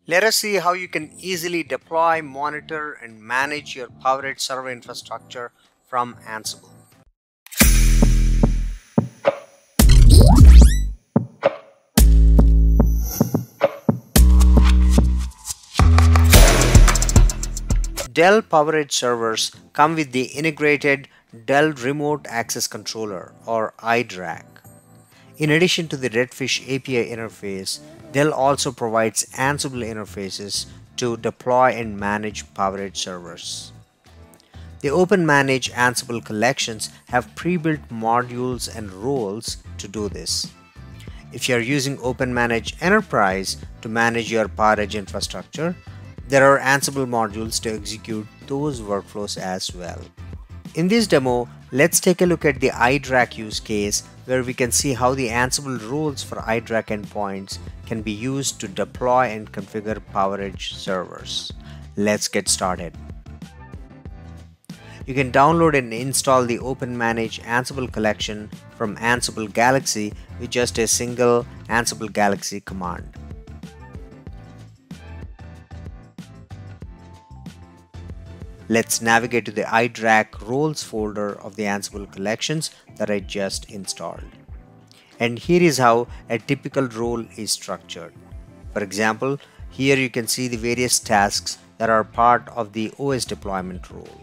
Let us see how you can easily deploy, monitor, and manage your PowerEdge server infrastructure from Ansible. Dell PowerEdge servers come with the integrated Dell Remote Access Controller or iDRAC. In addition to the Redfish API interface, Dell also provides Ansible interfaces to deploy and manage PowerEdge servers. The openmanage Ansible collections have pre-built modules and roles to do this. If you are using openmanage Enterprise to manage your PowerEdge infrastructure, there are Ansible modules to execute those workflows as well. In this demo, let's take a look at the iDRAC use case where we can see how the Ansible rules for iDRAC endpoints can be used to deploy and configure PowerEdge servers. Let's get started. You can download and install the openmanage Ansible collection from Ansible Galaxy with just a single Ansible Galaxy command. Let's navigate to the iDRAC roles folder of the Ansible collections that I just installed. And here is how a typical role is structured. For example, here you can see the various tasks that are part of the OS deployment role.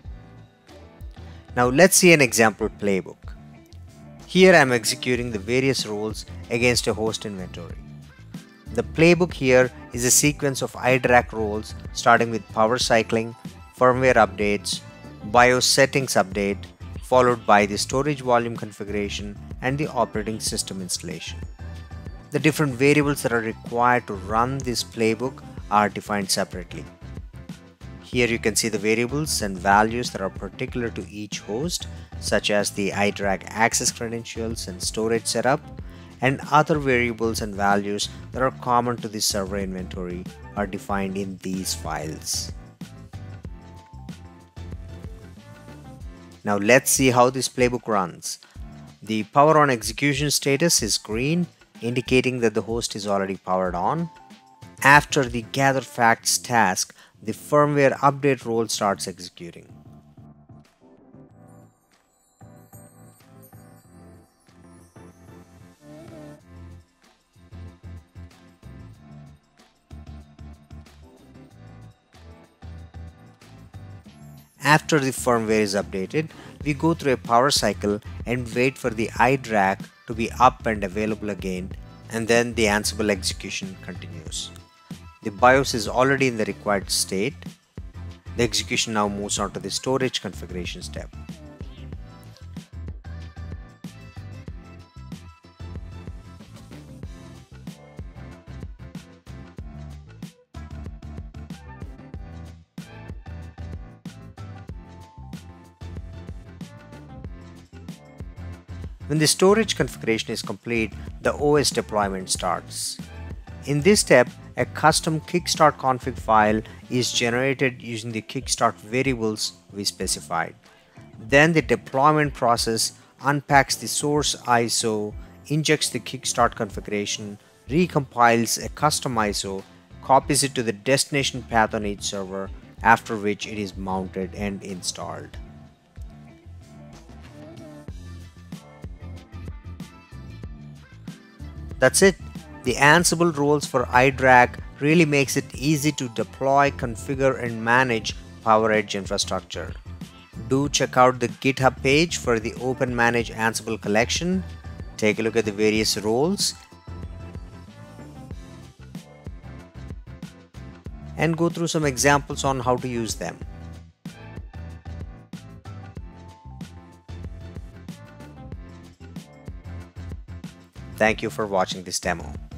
Now let's see an example playbook. Here I am executing the various roles against a host inventory. The playbook here is a sequence of iDRAC roles starting with power cycling, firmware updates, BIOS settings update, followed by the storage volume configuration and the operating system installation. The different variables that are required to run this playbook are defined separately. Here you can see the variables and values that are particular to each host, such as the iDRAC access credentials and storage setup, and other variables and values that are common to the server inventory are defined in these files. Now let's see how this playbook runs. The power on execution status is green, indicating that the host is already powered on. After the gather facts task, the firmware update role starts executing. After the firmware is updated, we go through a power cycle and wait for the iDRAC to be up and available again, and then the Ansible execution continues. The BIOS is already in the required state. The execution now moves on to the storage configuration step. When the storage configuration is complete, the OS deployment starts. In this step, a custom kickstart config file is generated using the kickstart variables we specified. Then the deployment process unpacks the source ISO, injects the kickstart configuration, recompiles a custom ISO, copies it to the destination path on each server, after which it is mounted and installed. That's it. The Ansible roles for iDRAC really makes it easy to deploy, configure, and manage PowerEdge infrastructure. Do check out the GitHub page for the openmanage Ansible collection. Take a look at the various roles and go through some examples on how to use them. Thank you for watching this demo.